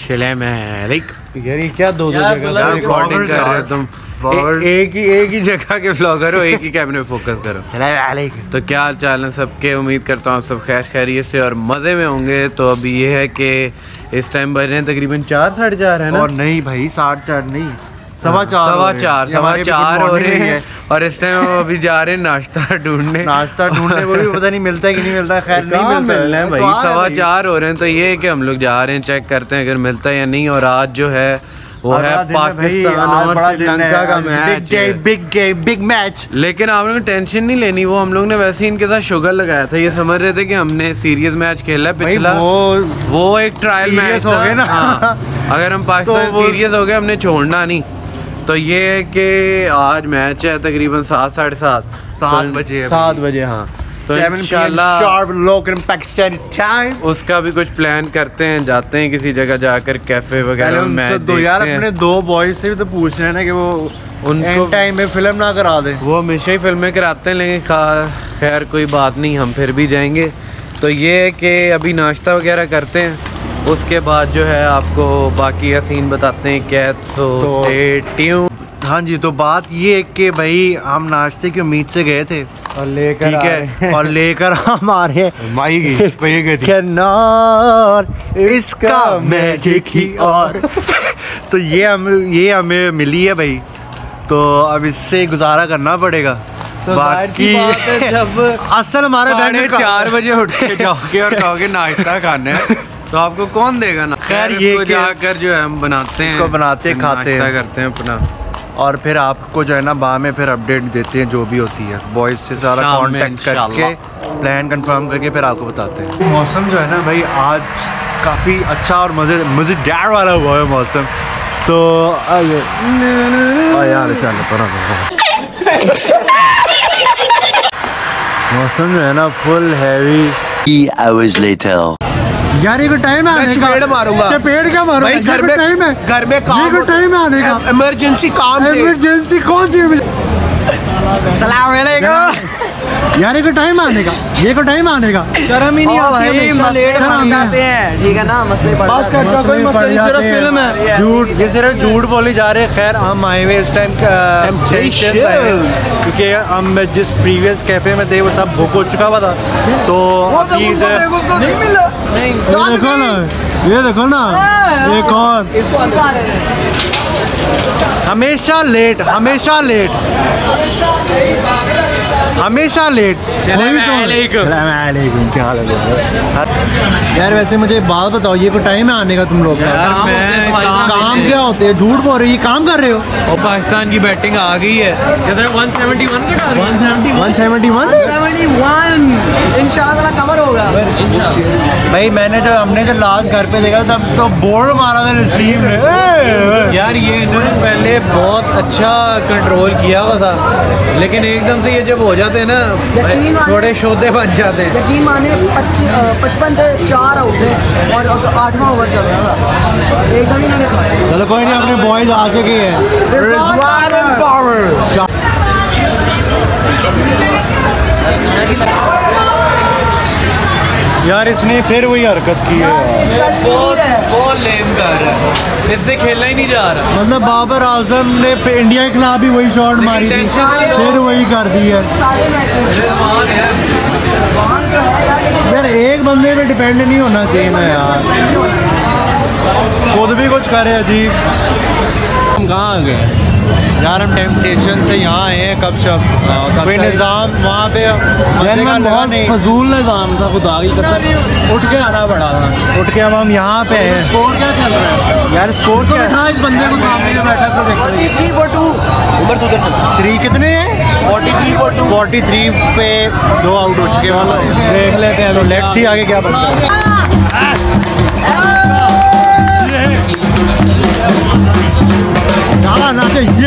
अस्सलाम वालेकुम। यार ये क्या दो जगह रिकॉर्डिंग कर रहे हो तुम? एक ही जगह के व्लॉगर हो, एक ही कैमरे में फोकस करो। अस्सलाम वालेकुम। तो क्या हाल चाल है सबके? उम्मीद करता हूँ आप सब खैर खैरियत से और मज़े में होंगे। तो अभी ये है कि इस टाइम बज रहे हैं तकरीबन 4 साढ़े 4 है ना? और नहीं भाई 4:30 नहीं, 4:15 हो रहे हैं। और इस टाइम अभी जा रहे हैं नाश्ता ढूंढने वो भी पता नहीं मिलता है कि नहीं मिलता है। खैर नहीं मिलता है भाई, 4:15 हो रहे हैं। तो ये है कि हम लोग जा रहे हैं, चेक करते हैं अगर मिलता है या नहीं। और आज जो है वो है पाकिस्तान और श्रीलंका का मैच, बिग मैच। लेकिन आप लोगों को टेंशन नहीं लेनी, वो हम लोग ने वैसे ही इनके साथ शुगर लगाया था। ये समझ रहे थे कि हमने सीरियस मैच खेला है पिछला, वो एक ट्रायल मैच हो गया ना। अगर हम पाकिस्तान सीरियस हो गए हमने छोड़ना नहीं। तो ये है कि आज मैच है तकरीबन 7 बजे हाँ। तो उसका भी कुछ प्लान करते हैं, जाते हैं किसी जगह जाकर कैफे वगैरह में मैच देखते हैं। यार अपने 2 बॉयज से भी तो पूछ रहे हैं ना कि वो उनको टाइम में फिल्म ना करा दे। वो हमेशा ही फिल्में कराते हैं, लेकिन खैर कोई बात नहीं, हम फिर भी जाएंगे। तो ये है कि अभी नाश्ता वगैरह करते हैं, उसके बाद जो है आपको बाकी का सीन बताते हैं क्या। तो स्टे ट्यून। हाँ जी, तो बात ये है कि भाई हम नाश्ते की उम्मीद से गए थे और लेकर ठीक है और लेकर हम आ रहे हैं इसका मैजिक ही और तो ये हमें मिली है भाई। तो अब इससे गुजारा करना पड़ेगा। तो बाकी जब असल हमारे 4 बजे उठ के जाओगे और कहोगे नाश्ता खाना है तो आपको कौन देगा ना। खैर ये जाकर जो है हम बनाते हैं, खाते हैं, करते हैं अपना, और फिर आपको जो है ना बाद में फिर अपडेट देते हैं जो भी होती है। बॉयज से सारा कांटेक्ट करके प्लान कंफर्म करके फिर आपको बताते हैं। मौसम जो है ना भाई आज काफ़ी अच्छा और मज़ेदार वाला हुआ है मौसम। तो यार मौसम जो है ना फुल हैवी। 3 hours later यार ये टाइम है आने का। चपेट मारूंगा। चपेट क्या मारूंगा भाई? घर में काम टाइम है आने का। इमरजेंसी काम, इमरजेंसी कौन सी? सलाम वालेकुम। यार ये टाइम आने का, ये टाइम आने का। शर्म ही नहीं आती, मसले पड़ जाते हैं ठीक है ना। मसले पड़ जाते हैं, कोई मसला नहीं, सिर्फ फिल्म है। झूठ, ये सिर्फ झूठ बोली जा रहे हैं। खैर हम आए हुए इस टाइम क्योंकि हम जिस प्रीवियस कैफे में थे वो सब बुक हो चुका हुआ था। तो नहीं मिला। ये देखो ना एक और हमेशा लेट क्या हाल है यार? वैसे मुझे बात बताओ, ये कोई टाइम है आने का तुम लोग? काम क्या होते हैं? झूठ बोल रहे हो, ये काम कर रहे हो? और पाकिस्तान की बैटिंग आ गई है। 171 का टारगेट, 171 इंशाल्लाह कवर होगा भाई। हमने जब लास्ट घर पे देखा तब तो बोर्ड मारा था नसीब ने। यार ये इन्होंने पहले बहुत अच्छा कंट्रोल किया हुआ था, लेकिन एकदम से ये जब हो जाते हैं ना थोड़े शोधे बन जाते हैं। यकीन माने 55 पे 4 आउट थे और 8वां ओवर चल रहा था, एकदम ही नहीं खाया। चलो कोई नहीं, अपने बॉयज आ चुके हैं। यार इसने फिर वही हरकत की है, बहुत लेम कर रहा है, इससे खेलना ही नहीं जा रहा। मतलब बाबर आजम ने इंडिया के खिलाफ भी वही शॉट मारी थी, फिर वही कर दी है। यार एक बंदे पे डिपेंड नहीं होना चाहिए ना यार, खुद भी कुछ करे अजीब। हम कहाँ आ गए यार? हम टेम्पटेशन से यहाँ आए हैं। कब शब कोई निज़ाम वहाँ पे बहुत फजूल निज़ाम था, खुदा की कसम। उठ के आना पड़ा था, उठ के अब हम यहाँ पे हैं। स्कोर क्या चल रहा है यार? स्कोर क्या था? इस बंदे को सामने जो बैठा था 43 for 2 उधर तो उधर 3 कितने हैं? 43 for 2 43 पे 2 आउट हो चुके हैं। देख लेते हैं, तो लेट्स सी आगे क्या बनता है। ना ये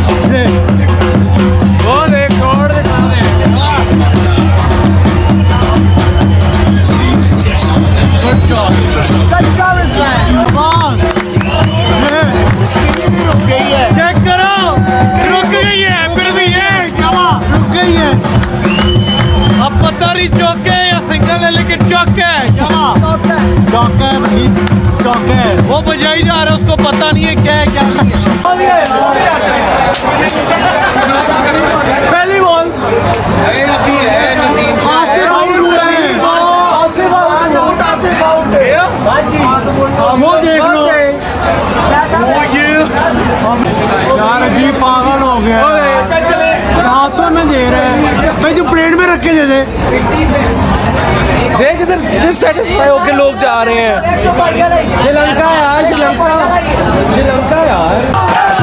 वो देख छोड़ दे। चेक करो, रुक गई है, फिर भी ये क्या रुक गई है। अब पता नहीं चौके या सिंगल है, लेकिन चौके चौका है भाई। वो बजाई जा रहा है, उसको पता नहीं है क्या है क्या नहीं है। पहली बॉल अभी है नसीम वो देख लो यार, अजीब पागल हो गया, हाथों में दे रहे हैं भाई, जो प्लेट में रखे दे दे। देख इधर डिससैटिस्फाई होके लोग जा रहे हैं। श्रीलंका यार, श्रीलंका यार।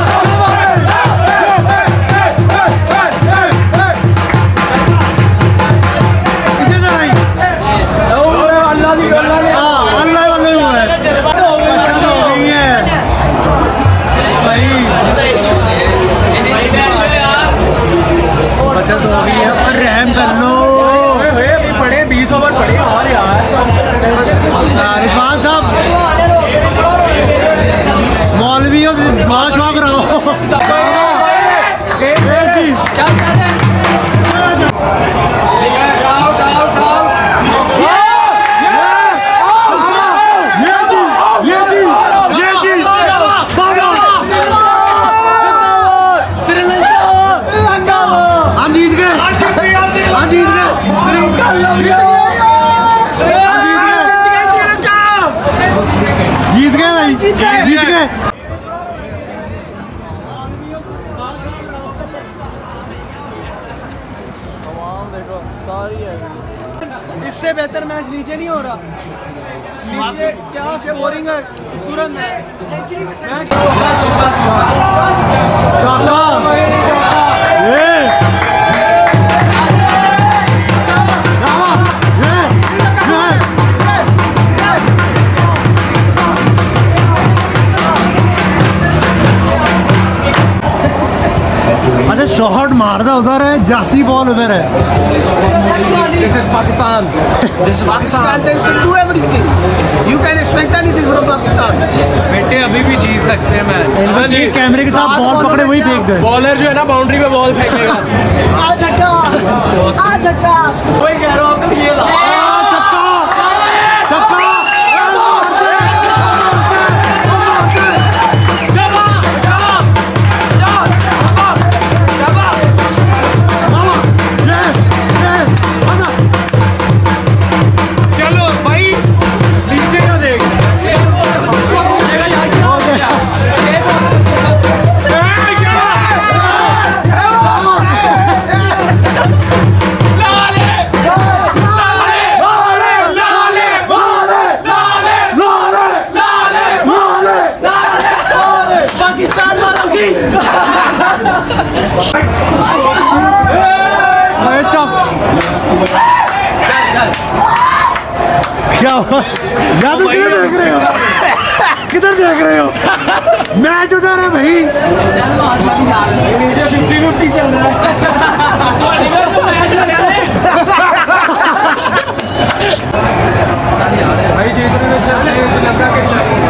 बचत हो गई है और रहम कर लो, पड़े 20 ओवर पड़े और यार रिजवान साहब मौलवी हो, बहुत शौक रहो। जीत गए भाई, जीत गए। इससे बेहतर मैच नीचे नहीं हो रहा। नीचे क्या स्कोरिंग है, खूबसूरत सेंचुरी में शॉट मारदा उधर है, जाती बॉल उधर है। This is Pakistan. This is Pakistan. They can do everything. You can expect anything from Pakistan. बेटे अभी भी जीत सकते हैं मैच। कैमरे के साथ बॉल पकड़े वही फेंक गए। बॉलर जो है ना बाउंड्री पे बॉल फेंकेगा। आ छक्का, आ छक्का। वही कह रहा हूँ आपको, ये ला। किधर देख रहे हो? मैच उधर है भाई। नीचे 50-50 चल रहा है भाई। जीतने में चल रहे हैं श्रीलंका के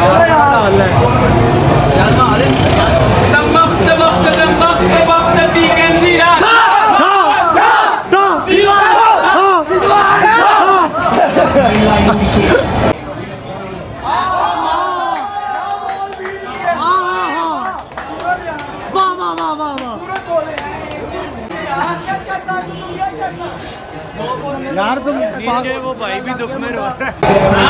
यार तुम नीचे वो भाई भी दुख में रो रहा है।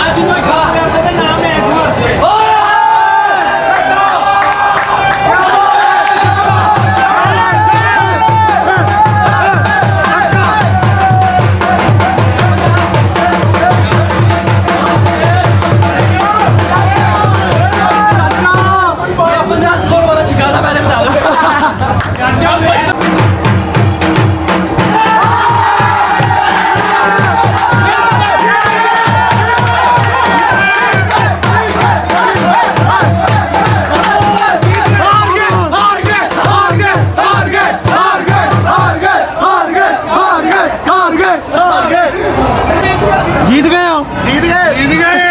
जीत गए हो? जीत गए।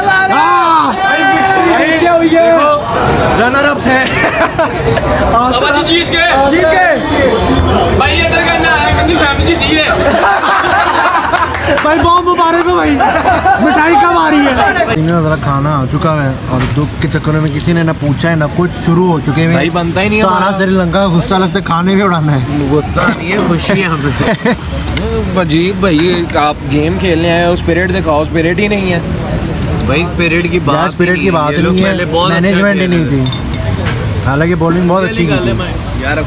रनर अप्स हैं। जीत गए भाई, इधर करना है, फैमिली जीती है भाई। बहुत मुबारक को भाई, मिठाई कब आ रही है? जरा खाना आ चुका है और दुख के चक्कर में किसी ने ना पूछा है ना कुछ, शुरू हो चुके हैं। भाई बनता ही नहीं है सारा श्रीलंका गुस्सा लगता है, खाने भी उड़ाना है। गुस्सा नहीं है, खुशी है हमें। अजीब भाई, आप गेम खेलने आए हो, स्पिरिट दिखाओ, स्पिरिट ही नहीं है भाई। स्पिरिट की बात नहीं है, मैनेजमेंट ही नहीं थी। हालांकि बॉलिंग बहुत अच्छी की थी यार।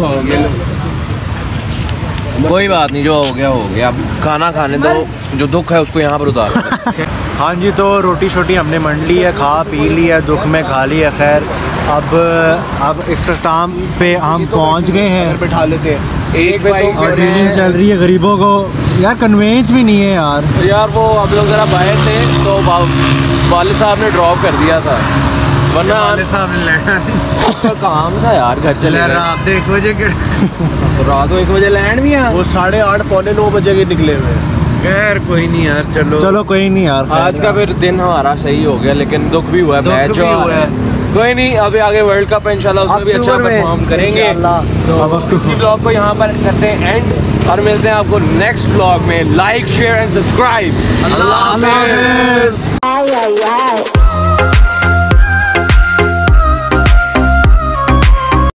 कोई बात नहीं, जो हो गया। अब खाना खाने दो, जो दुख है उसको यहाँ पर उतारो। हाँ जी, तो रोटी शोटी हमने मंड ली है, खा पी ली है, दुख में खा ली है। खैर अब इख्तिताम पे हम पहुँच गए हैं। बैठा लेते हैं एक पे तो और डीलिंग चल रही है गरीबों को। यार कन्वेंस भी नहीं है यार। वो हम लोग जरा बाहर थे तो वालिद साहब ने ड्रॉप कर दिया था, वरना साहब ने लेना नहीं। काम था यार, घर चले रात 1 बजे रात 1 बजे लैंड भी है। वो 8:30 पौने 9 बजे के निकले हुए। खैर कोई नहीं यार, चलो कोई नहीं यार। आज का फिर दिन हमारा सही हो गया, लेकिन दुख भी हुआ है। मैच हुआ है, कोई नहीं, अभी आगे वर्ल्ड कप है इंशाल्लाह, उसमें भी अच्छा परफॉर्म करेंगे। तो इसी ब्लॉग को यहाँ पर करते हैं एंड और मिलते हैं आपको नेक्स्ट ब्लॉग में। Like share and subscribe. अल्लाह हाफ़िज़।